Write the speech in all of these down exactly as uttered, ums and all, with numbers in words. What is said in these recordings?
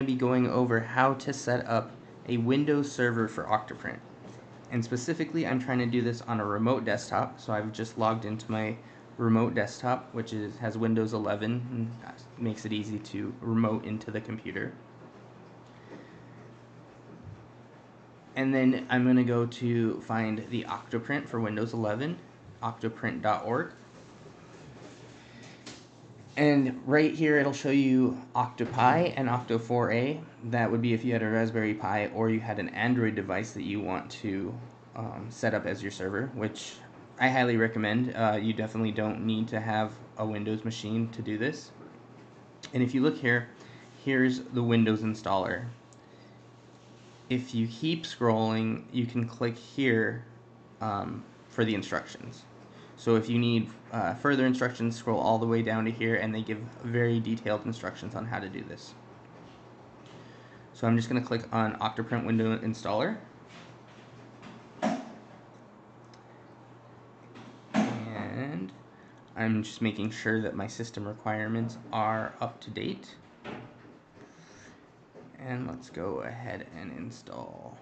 be going over how to set up a Windows server for Octoprint. And specifically, I'm trying to do this on a remote desktop, so I've just logged into my remote desktop, which is has Windows eleven, and makes it easy to remote into the computer. And then I'm going to go to find the Octoprint for Windows eleven, octoprint dot org. And right here it'll show you Octopi and Octo four A. That would be if you had a Raspberry Pi or you had an Android device that you want to um, set up as your server, which I highly recommend. Uh, you definitely don't need to have a Windows machine to do this. And if you look here, here's the Windows installer. If you keep scrolling, you can click here um, for the instructions. So if you need uh, further instructions, scroll all the way down to here, and they give very detailed instructions on how to do this. So I'm just going to click on Octoprint Window Installer. And I'm just making sure that my system requirements are up to date. And let's go ahead and install.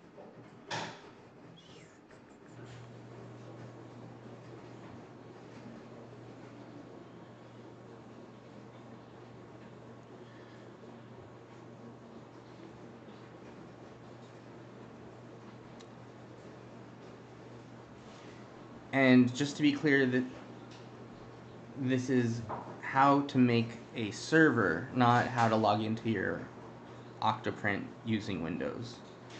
And just to be clear, that this is how to make a server, not how to log into your Octoprint using Windows.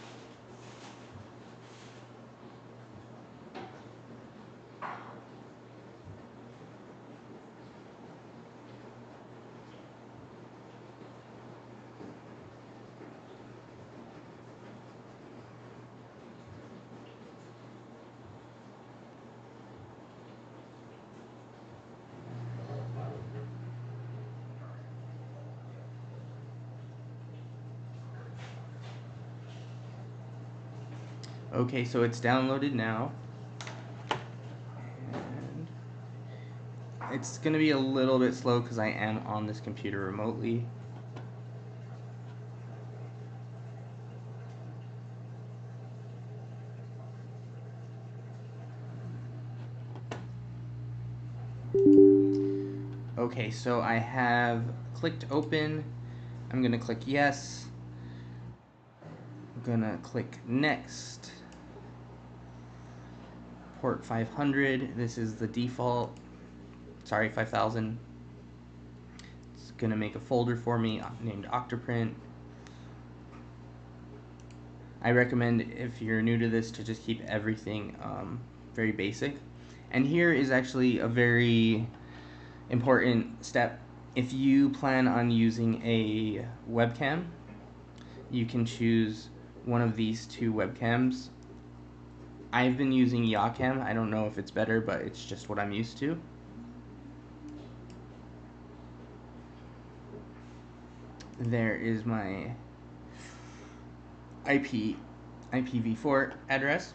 Okay, so it's downloaded now. And it's going to be a little bit slow because I am on this computer remotely. Okay, so I have clicked open. I'm going to click yes. I'm going to click next. Port five hundred. This is the default. Sorry, five thousand. It's going to make a folder for me named Octoprint. I recommend, if you're new to this, to just keep everything um, very basic. And here is actually a very important step. If you plan on using a webcam, you can choose one of these two webcams. I've been using Yacam. I don't know if it's better, but it's just what I'm used to. There is my I P I P v four address.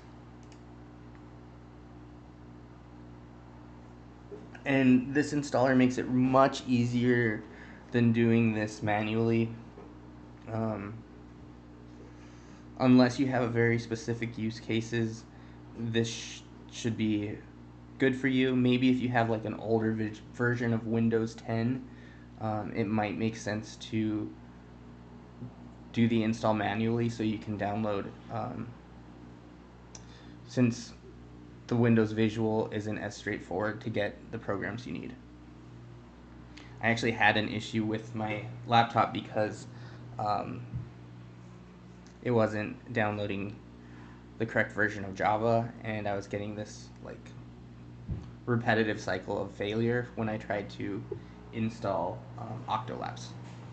And this installer makes it much easier than doing this manually. Um, unless you have a very specific use cases, this sh should be good for you. Maybe if you have like an older version of Windows ten, um, it might make sense to do the install manually so you can download, um, since the Windows visual isn't as straightforward to get the programs you need. I actually had an issue with my laptop because um, it wasn't downloading the correct version of Java, and I was getting this like repetitive cycle of failure when I tried to install um, Octolabs.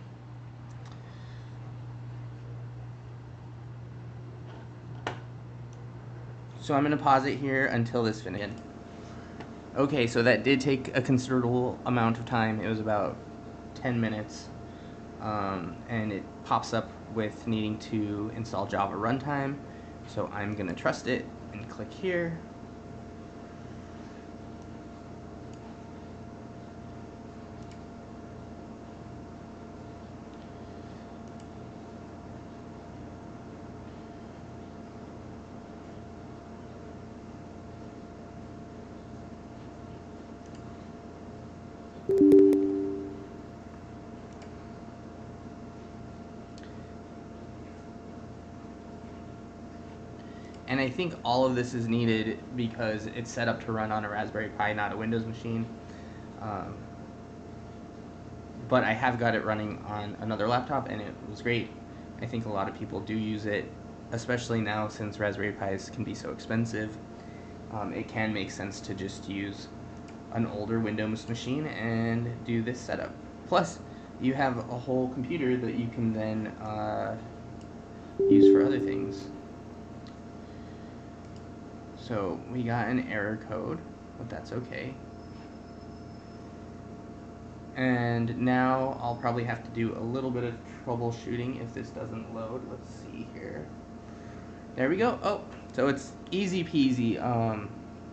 So I'm going to pause it here until this finishes. Okay, so that did take a considerable amount of time. It was about ten minutes. Um, and it pops up with needing to install Java runtime. So I'm going to trust it and click here. And I think all of this is needed because it's set up to run on a Raspberry Pi, not a Windows machine. Um, but I have got it running on another laptop, and it was great. I think a lot of people do use it, especially now since Raspberry Pis can be so expensive. Um, it can make sense to just use an older Windows machine and do this setup. Plus, you have a whole computer that you can then uh, use for other things. So we got an error code, but that's okay. And now I'll probably have to do a little bit of troubleshooting if this doesn't load. Let's see here. There we go. Oh, so it's easy peasy. Um,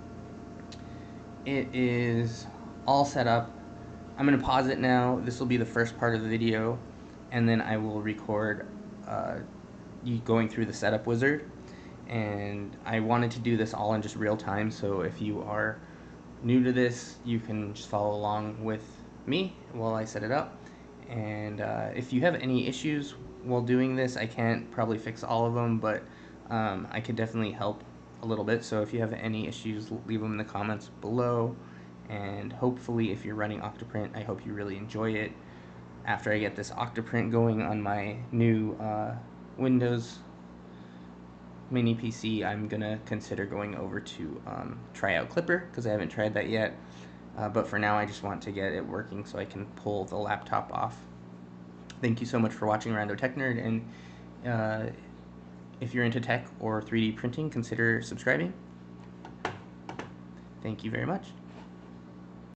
it is all set up. I'm going to pause it now. This will be the first part of the video, and then I will record uh, you going through the setup wizard. And I wanted to do this all in just real time, so if you are new to this, you can just follow along with me while I set it up. And uh, if you have any issues while doing this, I can't probably fix all of them, but um, I could definitely help a little bit. So if you have any issues, leave them in the comments below. And hopefully, if you're running Octoprint, I hope you really enjoy it. After I get this Octoprint going on my new uh, Windows mini P C, I'm gonna consider going over to um, try out Clipper, because I haven't tried that yet. Uh, but for now, I just want to get it working so I can pull the laptop off. Thank you so much for watching Rando Tech Nerd, and uh, if you're into tech or three D printing, consider subscribing. Thank you very much.